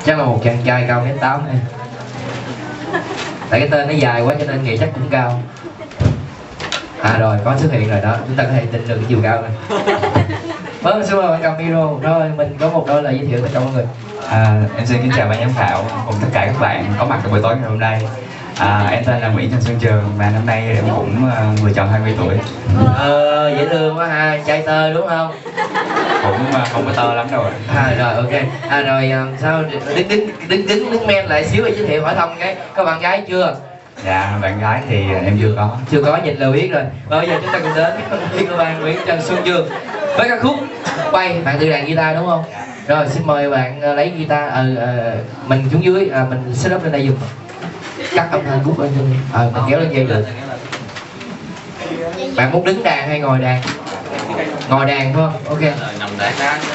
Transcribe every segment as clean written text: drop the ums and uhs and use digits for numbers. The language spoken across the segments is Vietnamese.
Chắc là một chàng trai cao 1m8 này. Tại cái tên nó dài quá cho nên nghĩ chắc cũng cao. À rồi, có xuất hiện rồi đó, chúng ta có thể tin được cái chiều cao này. Vâng, xin mời bạn cầm micro. Rồi, mình có một đôi lời giới thiệu tất cả mọi người. Em xin kính chào ban giám khảo cùng tất cả các bạn có mặt trong buổi tối ngày hôm nay. Em tên là Nguyễn Trần Xuân Trường và năm nay em cũng vừa tròn 20 tuổi. Dễ thương quá ha, trai tơ đúng không? Cũng không có tơ lắm đâu ạ. Rồi ok. Rồi sao đứng men lại xíu để giới thiệu hỏi thăm cái có bạn gái chưa? Dạ, bạn gái thì em chưa có. Chưa có, nhìn là biết rồi. Bây giờ chúng ta cùng đến với của bạn Nguyễn Trần Xuân Trường với ca khúc Bay. Bạn tự đàn guitar đúng không? Rồi xin mời bạn lấy guitar. Mình xuống dưới, mình set up lên đây dùng. Cắt âm thanh khúc lên mình kéo lên dây được. Bạn muốn đứng đàn hay ngồi đàn? Ngồi đàn phải không? Ok. Nằm đàn.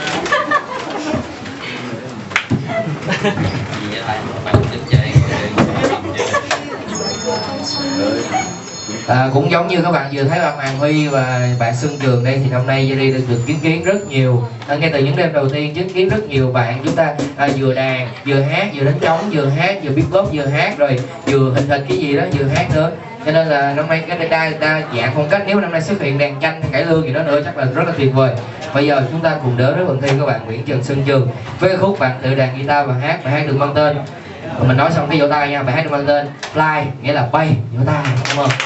Cũng giống như các bạn vừa thấy bạn Hoàng Huy và bạn Xuân Trường đây thì năm nay Jerry được chứng kiến rất nhiều, ngay từ những đêm đầu tiên chứng kiến rất nhiều bạn chúng ta vừa đàn vừa hát, vừa đánh trống vừa hát, vừa beatbox vừa hát, rồi vừa hình cái gì đó vừa hát nữa. Cho nên là năm nay cái đa dạng phong cách, nếu năm nay xuất hiện đàn tranh hay cải lương gì đó nữa chắc là rất là tuyệt vời. Bây giờ chúng ta cùng đến với phần thi của bạn Nguyễn Trần Xuân Trường với khúc bạn tự đàn guitar và hát. Bài hát được mang tên, mình nói xong cái vỗ tay nha, bài hát được mang tên Fly, nghĩa là bay, vỗ tay, đúng không?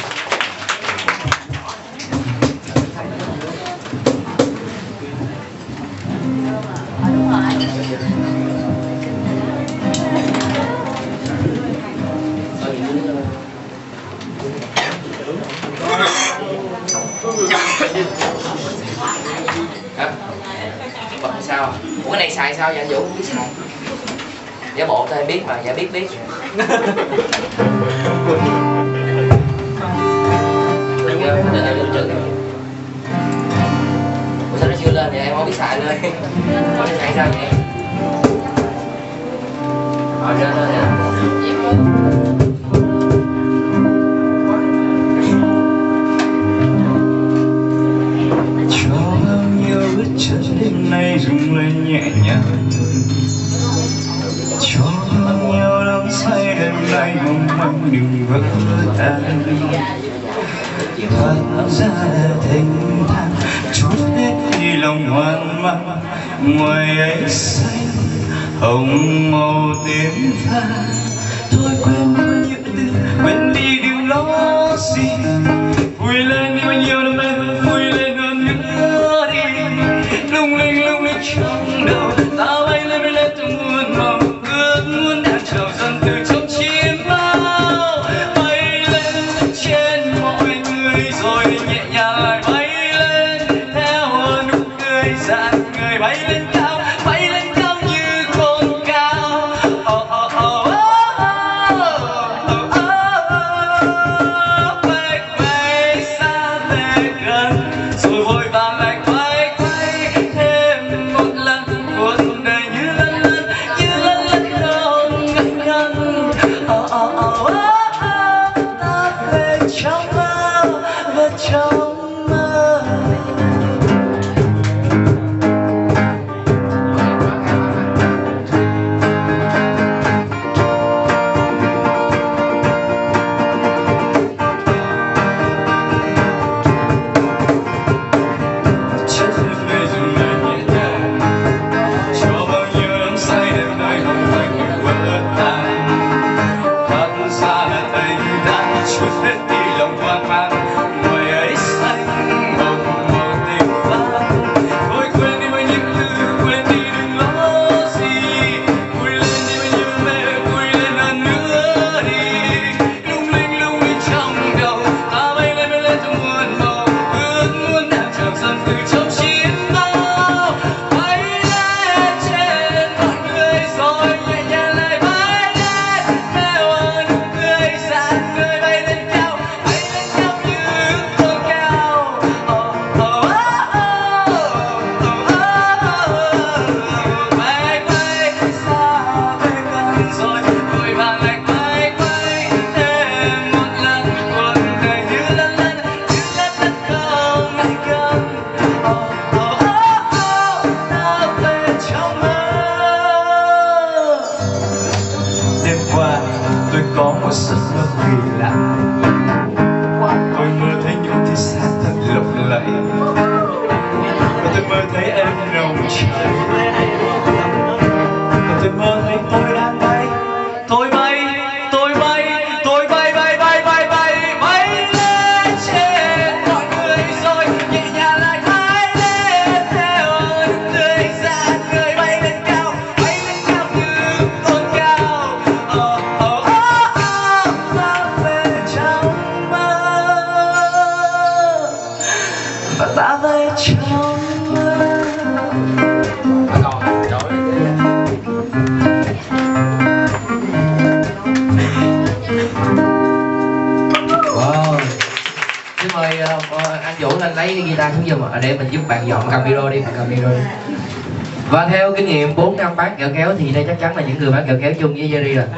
Sao? Ủa cái này xài sao vậy anh Vũ? Không biết xài. Giả bộ thôi biết mà, dạ biết. Ủa sao nó chưa lên vậy? Em không biết xài lên. Ủa nó xài sao vậy? Lên nè. Đêm nay rung lên nhẹ nhàng, cho nhau đắm say đêm nay mong manh đừng vỡ tan. Thoát ra thênh thang chút hết đi lòng hoang mang, ngoài ấy xanh hồng màu tím tha. Thôi quên những từ, quên đi đừng lo gì, vui lên đi bao nhiêu năm nay, vui lên hơn nữa đi. Lung linh trong đầu ta bay lên trong muôn màu, ước muốn đang trào dâng từ trong chim bao. Bay lên trên mọi người rồi nhẹ nhàng lại bay lên theo nụ cười rạng người, bay lên cao như con cao. Baby. tôi có một giấc mơ kỳ lạ. Tôi mơ thấy những tia sáng thật lộng lẫy, và tôi mơ thấy em nồng cháy. Và tôi mơ thấy tôi đang bay, tôi bay, tôi bay, tôi bay bay bay bay bay bay lên trên mọi người rồi nhẹ nhàng lại thái lên theo nụ cười ra người bay lên cao như con cao. Ta về trong mơ và ta về trong mơ. Wow. Xin mời anh Vũ lên lấy cái guitar xuống giùm để mình giúp bạn dọn cầm micro đi, cầm micro đi. Và theo kinh nghiệm 4 năm bán kẹo kéo thì đây chắc chắn là những người bán kẹo kéo chung với Jerry rồi.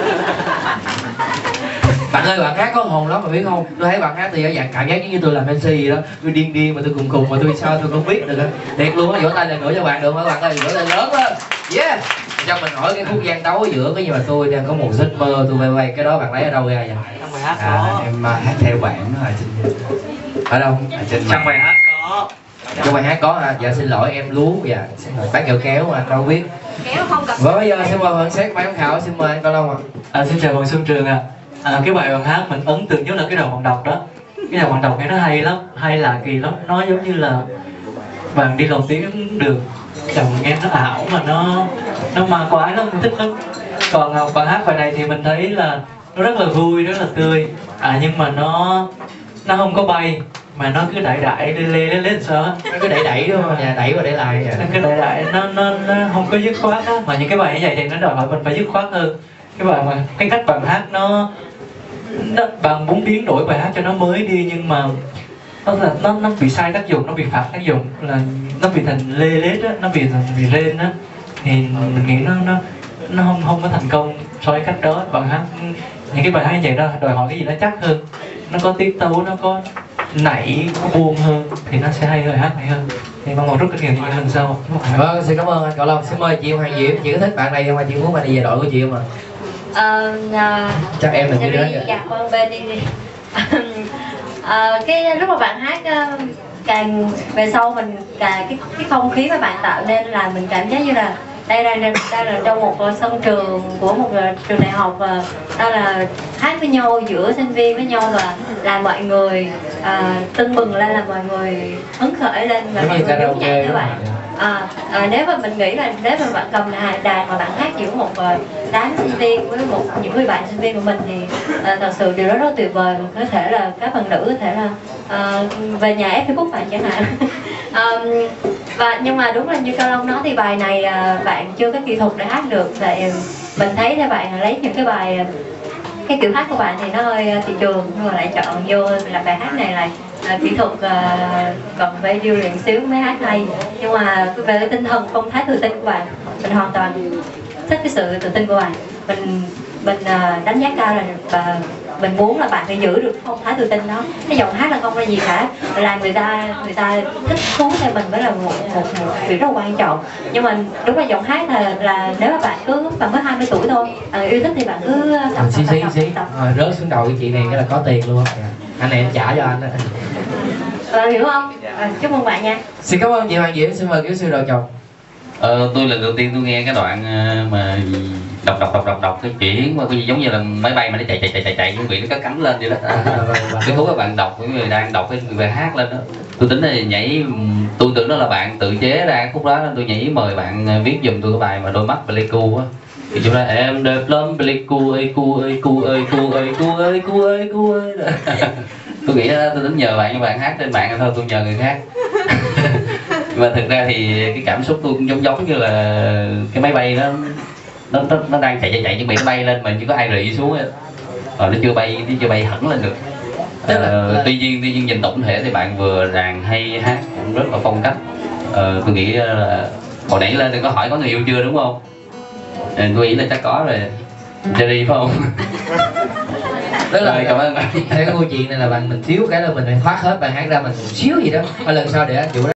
Bạn ơi, bạn hát có hồn lắm mà biết không? Tôi thấy bạn hát thì ở dạng cảm giác như tôi làm MC vậy đó. Tôi điên điên mà tôi cùng mà tôi sao tôi không biết được á. Thiệt luôn á, vỗ tay lần nữa cho bạn được không bạn ơi? Vỗ tay lớn lên. Yeah. Cho mình hỏi cái khúc gian đấu ở giữa cái gì mà tôi đang có một giấc mơ tôi bay bay, cái đó bạn lấy ở đâu ra vậy? Trong bài hát có. Em hát theo bản ở trên. Ở đâu? Ở trên Trong bài hát có. Trong bài hát có hả? Dạ xin lỗi em lú. Dạ xin lỗi bán kẹo kéo mà anh đâu biết. Kéo không cần. Và bây giờ xin mời bạn xét ban giám khảo, xin mời anh Cao Long ạ. Xin chào bạn Xuân Trường ạ. Cái bài bạn hát mình ấn tượng nhất là cái đầu bạn đọc đó. Cái đầu bạn đọc nghe nó hay lắm, hay lạ kỳ lắm. Nó giống như là bạn đi lồng tiếng được. Chồng nghe nó ảo mà nó ma quái lắm, mình thích lắm. Còn bạn hát bài này thì mình thấy là nó rất là vui, rất là tươi. Nhưng mà nó không có bay mà nó cứ đẩy lên sao á. Nó cứ đẩy đúng không? Dạ, đẩy và đẩy lại. Nó cứ đẩy nó không có dứt khoát á. Mà những cái bài như vậy thì nó đòi hỏi mình phải dứt khoát hơn. Cái bài mà cái cách bạn hát nó bạn muốn biến đổi bài hát cho nó mới đi, nhưng mà nó bị sai tác dụng, nó bị phạt tác dụng, là nó bị thành lê lết á, nó bị rên á, thì mình nghĩ nó không có thành công so với cách đó. Bạn hát những cái bài hát như vậy đó đòi hỏi cái gì nó chắc hơn, nó có tiết tấu, nó có nảy, có buông hơn thì nó sẽ hay hơn, hát hay hơn. Thì mong muốn rút kinh nghiệm những lần sau. Vâng, xin cảm ơn anh Cao Long. Xin mời chị Hoàng Diễm. Chị có thích bạn này không? Chị muốn bạn này về đội của chị không ạ? Chắc em là như thế. Dạ vâng, bên đi. Cái lúc mà bạn hát càng về sau mình càng cái không khí mà bạn tạo nên là mình cảm giác như là đây là trong một sân trường của một trường đại học, và đó là hát với nhau giữa sinh viên với nhau và làm mọi người tưng bừng lên, làm mọi người hứng khởi lên và mọi người nhún nhảy các bạn. Nếu mà mình nghĩ là nếu mà bạn cầm đàn mà bạn hát giữa một đám sinh viên với những người bạn sinh viên của mình thì thật sự điều đó rất tuyệt vời. Có thể là các bạn nữ có thể là về nhà ép Facebook bạn chẳng hạn. Nhưng mà đúng là như Cao Long nói thì bài này bạn chưa có kỹ thuật để hát được. Tại mình thấy là bạn lấy những cái bài cái kiểu hát của bạn thì nó hơi thị trường, nhưng mà lại chọn vô là bài hát này lại kỹ thuật còn phải điêu luyện xíu mới hát hay. Nhưng mà về cái tinh thần phong thái tự tin của bạn, mình hoàn toàn thích cái sự tự tin của bạn. Mình đánh giá cao là và mình muốn là bạn phải giữ được phong thái tự tin đó. Cái giọng hát là không có gì cả, làm người ta thích thú theo mình mới là một việc rất là quan trọng. Nhưng mà đúng là giọng hát là nếu mà bạn mới 20 tuổi thôi, yêu thích thì bạn cứ tập. Rớt xuống đầu cái chị này cái là có tiền luôn. Anh này em trả cho anh đó. Hiểu không? Chúc mừng bạn nha. Xin cảm ơn chị Hoàng Diễm. Xin mời kỹ sư đầu chồng. Tôi lần đầu tiên tôi nghe cái đoạn mà đọc cái chuyển mà cái gì giống như là máy bay mà nó chạy chuẩn bị nó cắm lên vậy đó. Cái khúc các bạn đọc, cái người đang đọc cái người hát lên đó, tôi tính là nhảy, tôi tưởng đó là bạn tự chế ra cái khúc đó nên tôi nhảy mời bạn viết giùm tôi cái bài mà đôi mắt Pleiku á. Thì chúng ta em đẹp lắm Pleiku ơi cu ơi cu ơi cu ơi cu ơi cu ơi cu ơi. Tôi nghĩ tôi tính nhờ bạn, bạn hát trên mạng thôi, tôi nhờ người khác. Mà thực ra thì cái cảm xúc tôi cũng giống như là cái máy bay nó đang chạy chuẩn bị nó bay lên mà chưa có ai rị xuống ấy. Nó chưa bay hẳn lên được. Tuy nhiên nhìn tổng thể thì bạn vừa đàn hay, hát cũng rất là phong cách. Tôi nghĩ là hồi nãy lên đừng có hỏi có người yêu chưa đúng không? Tôi nghĩ là chắc có rồi. Jerry phải không? Tức là cảm ơn bạn. Theo cái câu chuyện này là bạn mình thiếu cái là mình phải thoát hết bài hát ra mình một xíu gì đó. Lần sau để anh chủ